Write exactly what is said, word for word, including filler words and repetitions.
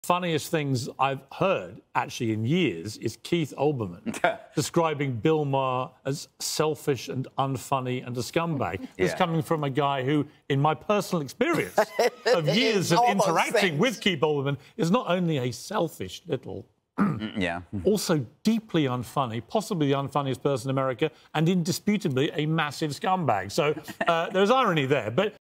Funniest things I've heard, actually, in years, is Keith Olbermann describing Bill Maher as selfish and unfunny and a scumbag. Yeah. This coming from a guy who, in my personal experience of years of interacting with Keith Olbermann, is not only a selfish little... yeah. also deeply unfunny, possibly the unfunniest person in America, and indisputably a massive scumbag. So uh, there's irony there. But